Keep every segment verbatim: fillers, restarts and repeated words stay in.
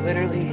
literally.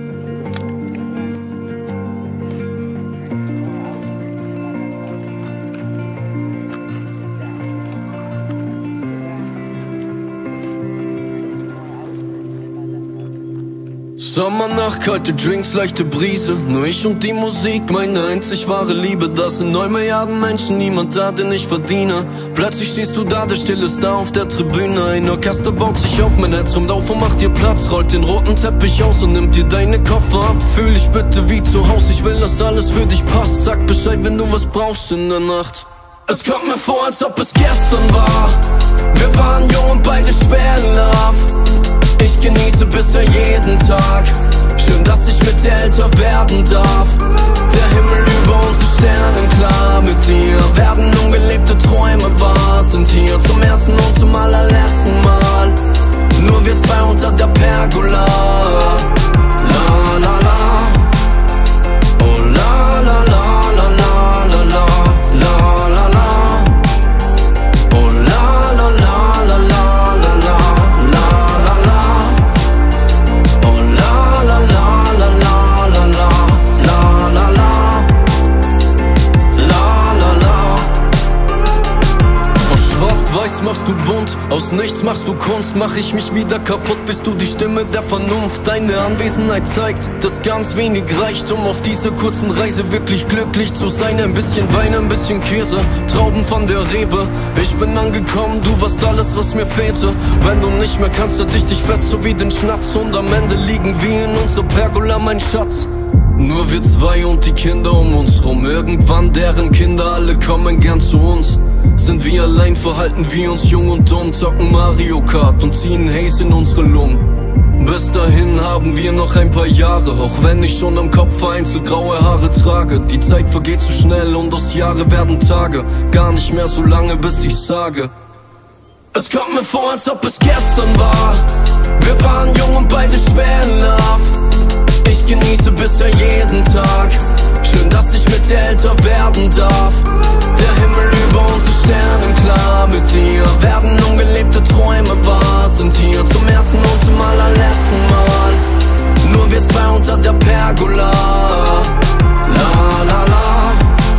Sommernacht, kalte Drinks, leichte Brise. Nur ich und die Musik, meine einzig wahre Liebe. Das sind neun Milliarden Menschen, niemand da, den ich verdiene. Plötzlich stehst du da, der Still ist da auf der Tribüne. Ein Orchester baut sich auf, mein Herz räumt auf und macht dir Platz. Rollt den roten Teppich aus und nimmt dir deine Koffer ab. Fühl dich bitte wie zu Haus, ich will, dass alles für dich passt. Sag Bescheid, wenn du was brauchst in der Nacht. Es kommt mir vor, als ob es gestern war. Wir waren jung und beide schwer in Love. Ich genieße bisher jeden Tag. Schön, dass ich mit dir älter werden darf. Der Himmel über uns ist sternenklar. Mit dir werden ungelebte Träume wahr. Sind hier zum ersten und zum allerletzten Mal. Nur wir zwei unter der Pergola. La la la. Oh la la la la la la la. La la la. Oh la la la la la. Weiß machst du bunt, aus nichts machst du Kunst. Mach ich mich wieder kaputt, bist du die Stimme der Vernunft. Deine Anwesenheit zeigt, dass ganz wenig reicht, um auf dieser kurzen Reise wirklich glücklich zu sein. Ein bisschen Wein, ein bisschen Käse, Trauben von der Rebe. Ich bin angekommen, du warst alles, was mir fehlte. Wenn du nicht mehr kannst, halt ich dich fest, so wie den Schnaps. Und am Ende liegen wir in unserer Pergola, mein Schatz. Nur wir zwei und die Kinder um uns rum. Irgendwann deren Kinder, alle kommen gern zu uns. Sind wir allein, verhalten wir uns jung und dumm. Zocken Mario Kart und ziehen Haze in unsere Lungen. Bis dahin haben wir noch ein paar Jahre. Auch wenn ich schon am Kopf vereinzelt graue Haare trage. Die Zeit vergeht zu schnell und aus Jahre werden Tage. Gar nicht mehr so lange, bis ich sage: Es kommt mir vor, als ob es gestern war. Wir waren jung und beide schwer in Love. Ich genieße bisher jeden Tag. Schön, dass ich mit dir älter werden darf. Der Himmel über uns ist sternenklar. Mit dir werden ungelebte Träume wahr. Sind hier zum ersten und zum allerletzten Mal. Nur wir zwei unter der Pergola. La la la.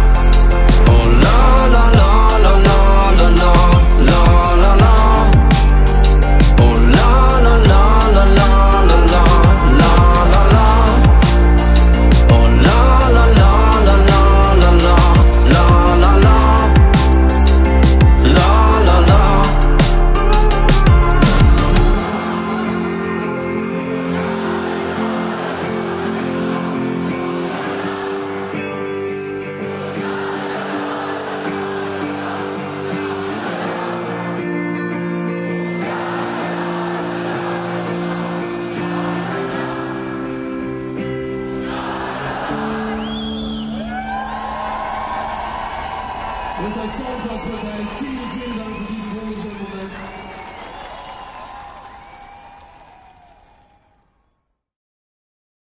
Oh la la la la la la la. La la la. Oh la la la la la la la. Ihr seid so unfassbar geil. Vielen, vielen Dank für diesen wunderschönen Moment.